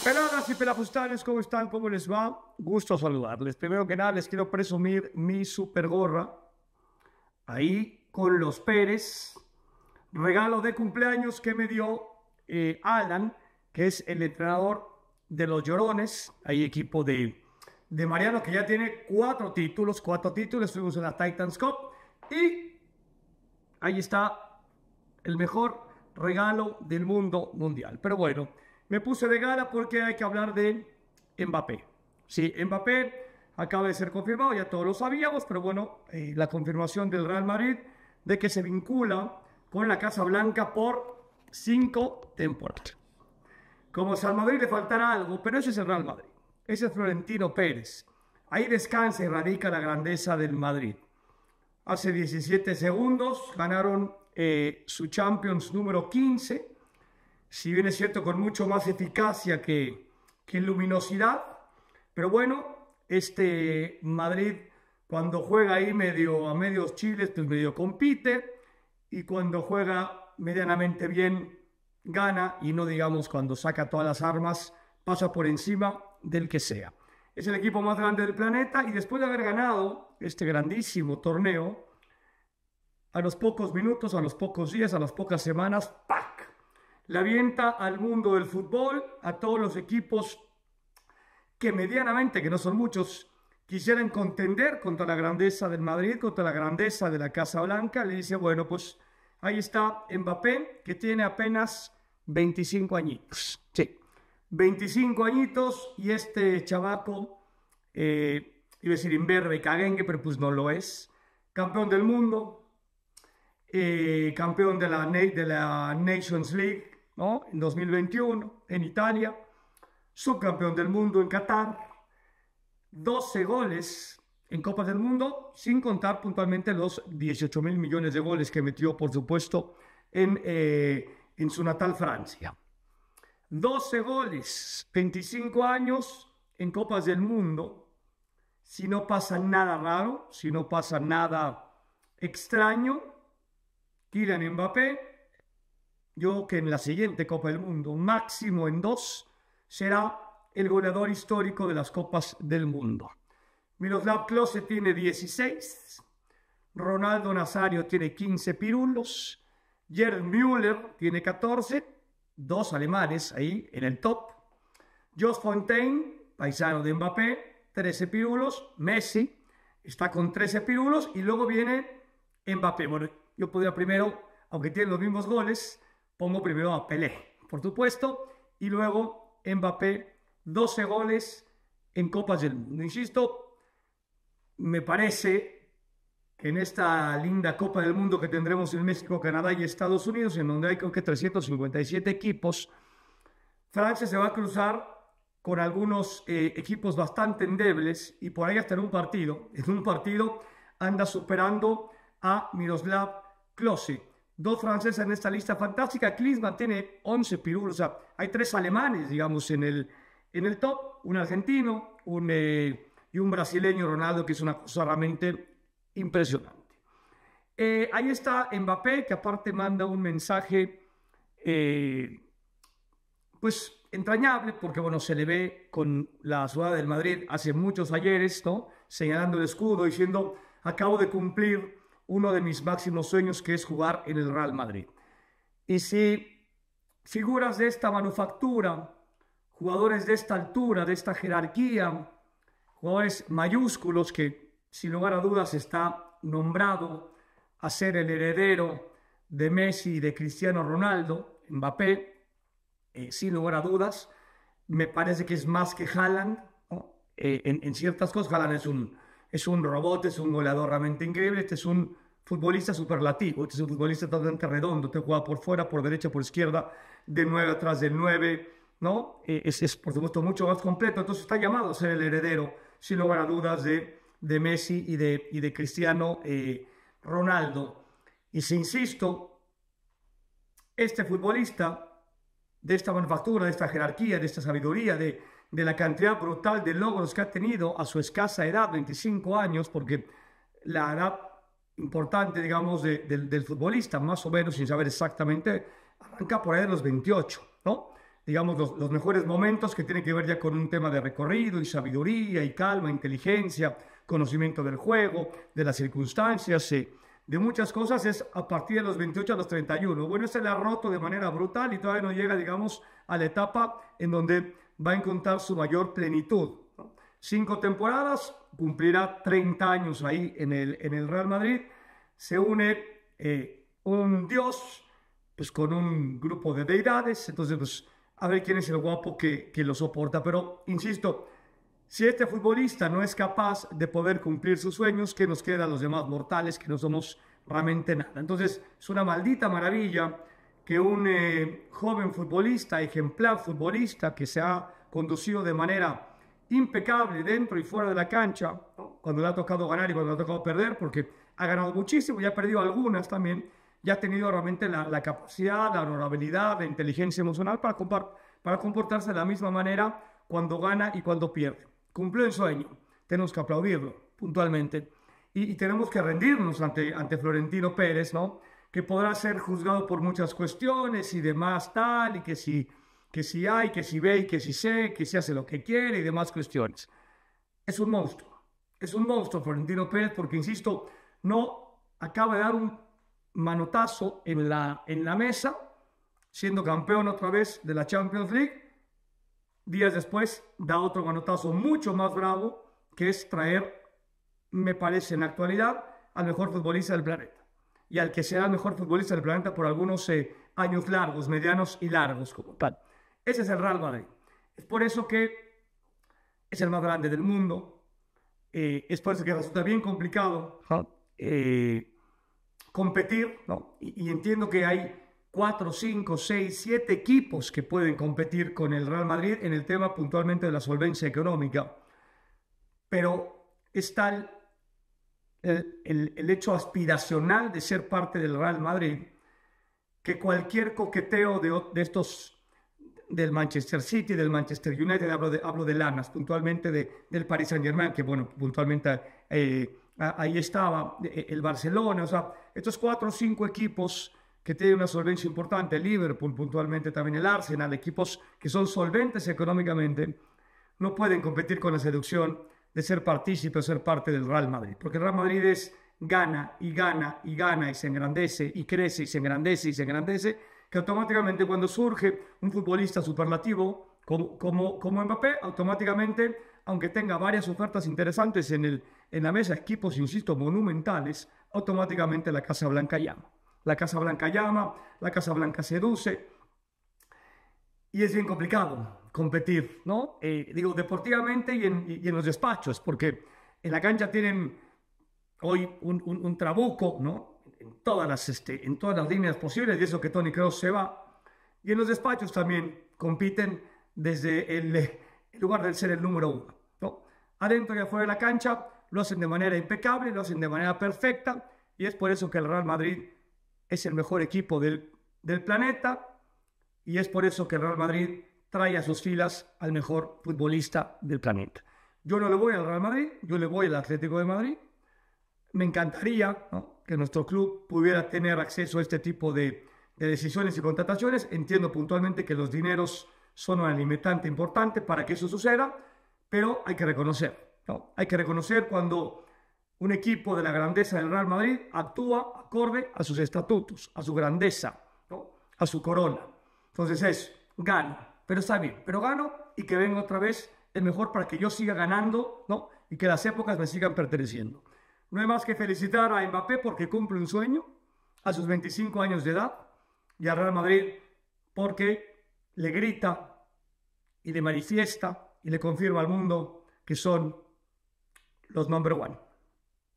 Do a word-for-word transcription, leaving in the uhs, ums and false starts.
Peladas y pelafustales, ¿cómo están? ¿Cómo les va? Gusto saludarles. Primero que nada, les quiero presumir mi super gorra. Ahí con los Pérez. Regalo de cumpleaños que me dio eh, Alan, que es el entrenador de los Llorones. Ahí equipo de, de Mariano, que ya tiene cuatro títulos. Cuatro títulos. Estuvimos en la Titans Cup. Y ahí está el mejor regalo del mundo mundial. Pero bueno, me puse de gala porque hay que hablar de Mbappé. Sí, Mbappé acaba de ser confirmado, ya todos lo sabíamos, pero bueno, eh, la confirmación del Real Madrid de que se vincula con la Casa Blanca por cinco temporadas. Como si al Madrid le faltara algo, pero ese es el Real Madrid. Ese es Florentino Pérez. Ahí descansa y radica la grandeza del Madrid. Hace diecisiete segundos ganaron eh, su Champions número quince. Si bien es cierto, con mucho más eficacia que, que luminosidad. Pero bueno, este Madrid, cuando juega ahí medio a medios chiles, pues medio compite. Y cuando juega medianamente bien, gana. Y no digamos cuando saca todas las armas, pasa por encima del que sea. Es el equipo más grande del planeta. Y después de haber ganado este grandísimo torneo, a los pocos minutos, a los pocos días, a las pocas semanas, ¡pac!, le avienta al mundo del fútbol, a todos los equipos que medianamente, que no son muchos, quisieran contender contra la grandeza del Madrid, contra la grandeza de la Casa Blanca. Le dice, bueno, pues ahí está Mbappé, que tiene apenas veinticinco añitos. Sí, veinticinco añitos, y este chavaco, eh, iba a decir imberbe y caguengue, pero pues no lo es. Campeón del mundo, eh, campeón de la, de la Nations League, ¿no?, en dos mil veintiuno, en Italia, subcampeón del mundo en Qatar, doce goles en Copas del Mundo, sin contar puntualmente los dieciocho mil millones de goles que metió, por supuesto, en, eh, en su natal Francia. doce goles, veinticinco años en Copas del Mundo. Si no pasa nada raro, si no pasa nada extraño, Kylian Mbappé, yo que en la siguiente Copa del Mundo, máximo en dos, será el goleador histórico de las Copas del Mundo. Miroslav Klose tiene dieciséis, Ronaldo Nazario tiene quince pirulos, Gerd Müller tiene catorce, dos alemanes ahí en el top, Jos Fontaine, paisano de Mbappé, trece pirulos, Messi está con trece pirulos, y luego viene Mbappé. Bueno, yo podría primero, aunque tiene los mismos goles, pongo primero a Pelé, por supuesto, y luego Mbappé, doce goles en Copas del Mundo. Insisto, me parece que en esta linda Copa del Mundo que tendremos en México, Canadá y Estados Unidos, en donde hay creo que trescientos cincuenta y siete equipos, Francia se va a cruzar con algunos eh, equipos bastante endebles, y por ahí hasta en un partido, en un partido anda superando a Miroslav Klose. Dos franceses en esta lista fantástica. Klinsmann tiene once pirulos. O sea, hay tres alemanes, digamos, en el, en el top. Un argentino un, eh, y un brasileño, Ronaldo, que es una cosa realmente impresionante. Eh, ahí está Mbappé, que aparte manda un mensaje, eh, pues, entrañable, porque, bueno, se le ve con la ciudad del Madrid hace muchos ayeres, ¿no?, señalando el escudo, diciendo, acabo de cumplir uno de mis máximos sueños, que es jugar en el Real Madrid. Y si figuras de esta manufactura, jugadores de esta altura, de esta jerarquía, jugadores mayúsculos, que sin lugar a dudas está nombrado a ser el heredero de Messi y de Cristiano Ronaldo, Mbappé, eh, sin lugar a dudas, me parece que es más que Haaland, ¿no? eh, en, en ciertas cosas. Haaland es un Es un robot, es un goleador realmente increíble. Este es un futbolista superlativo. Este es un futbolista totalmente redondo. Te juega por fuera, por derecha, por izquierda, de nueve atrás del nueve, ¿no? Eh, es, es, por supuesto, mucho más completo. Entonces está llamado a ser el heredero, sin lugar a dudas, de, de Messi y de, y de Cristiano eh, Ronaldo. Y si insisto, este futbolista, de esta manufactura, de esta jerarquía, de esta sabiduría, de... de la cantidad brutal de logros que ha tenido a su escasa edad, veinticinco años, porque la edad importante, digamos, de, de, del futbolista, más o menos, sin saber exactamente, arranca por ahí de los veintiocho, ¿no? digamos, los, los mejores momentos que tienen que ver ya con un tema de recorrido y sabiduría y calma, inteligencia, conocimiento del juego, de las circunstancias, eh, de muchas cosas, es a partir de los veintiocho a los treinta y uno. Bueno, se le ha roto de manera brutal y todavía no llega, digamos, a la etapa en donde va a encontrar su mayor plenitud, ¿no? Cinco temporadas, cumplirá treinta años ahí en el, en el Real Madrid. Se une eh, un dios pues, con un grupo de deidades, entonces pues a ver quién es el guapo que, que lo soporta. Pero, insisto, si este futbolista no es capaz de poder cumplir sus sueños, ¿qué nos queda a los demás mortales que no somos realmente nada? Entonces, es una maldita maravilla que un eh, joven futbolista, ejemplar futbolista, que se ha conducido de manera impecable dentro y fuera de la cancha, ¿no? Cuando le ha tocado ganar y cuando le ha tocado perder, porque ha ganado muchísimo y ha perdido algunas también, ya ha tenido realmente la, la capacidad, la honorabilidad, la inteligencia emocional para, para comportarse de la misma manera cuando gana y cuando pierde. Cumplió el sueño, tenemos que aplaudirlo puntualmente y, y tenemos que rendirnos ante, ante Florentino Pérez, ¿no? Que podrá ser juzgado por muchas cuestiones y demás tal, y que si, que si hay, que si ve y que si sé, que si hace lo que quiere y demás cuestiones. Es un monstruo, es un monstruo Florentino Pérez porque, insisto, no acaba de dar un manotazo en la, en la mesa, siendo campeón otra vez de la Champions League. Días después da otro manotazo mucho más bravo, que es traer, me parece en la actualidad, al mejor futbolista del planeta. Y al que será el mejor futbolista del planeta por algunos eh, años largos, medianos y largos como tal. Ese es el Real Madrid. Es por eso que es el más grande del mundo. Eh, es por eso que resulta bien complicado eh, competir, ¿no? Y, y entiendo que hay cuatro, cinco, seis, siete equipos que pueden competir con el Real Madrid en el tema puntualmente de la solvencia económica. Pero está el, el, el, el hecho aspiracional de ser parte del Real Madrid, que cualquier coqueteo de, de estos, del Manchester City, del Manchester United, hablo de, hablo de lanas, puntualmente de, del Paris Saint-Germain, que bueno, puntualmente eh, ahí estaba el Barcelona, o sea, estos cuatro o cinco equipos que tienen una solvencia importante, el Liverpool, puntualmente también el Arsenal, equipos que son solventes económicamente, no pueden competir con la seducción de ser partícipe o ser parte del Real Madrid, porque el Real Madrid es gana y gana y gana y se engrandece y crece y se engrandece y se engrandece, que automáticamente cuando surge un futbolista superlativo como, como, como Mbappé, automáticamente, aunque tenga varias ofertas interesantes en, el, en la mesa, equipos, insisto, monumentales, automáticamente la Casa Blanca llama. La Casa Blanca llama, la Casa Blanca seduce y es bien complicado competir, ¿no? Eh, digo, deportivamente y en, y en los despachos, porque en la cancha tienen hoy un, un, un trabuco, ¿no? En todas, las, este, en todas las líneas posibles, y eso que Toni Kroos se va. Y en los despachos también compiten desde el, el lugar de ser el número uno, ¿no? Adentro y afuera de la cancha lo hacen de manera impecable, lo hacen de manera perfecta, y es por eso que el Real Madrid es el mejor equipo del, del planeta, y es por eso que el Real Madrid trae a sus filas al mejor futbolista del planeta. Yo no le voy al Real Madrid, yo le voy al Atlético de Madrid. Me encantaría, ¿no?, que nuestro club pudiera tener acceso a este tipo de, de decisiones y contrataciones. Entiendo puntualmente que los dineros son una limitante importante para que eso suceda, pero hay que reconocer, ¿no? Hay que reconocer cuando un equipo de la grandeza del Real Madrid actúa acorde a sus estatutos, a su grandeza, ¿no?, a su corona. Entonces es, gano, pero está bien, pero gano y que venga otra vez el mejor para que yo siga ganando, ¿no?, y que las épocas me sigan perteneciendo. No hay más que felicitar a Mbappé porque cumple un sueño a sus veinticinco años de edad, y al Real Madrid porque le grita y le manifiesta y le confirma al mundo que son los number one.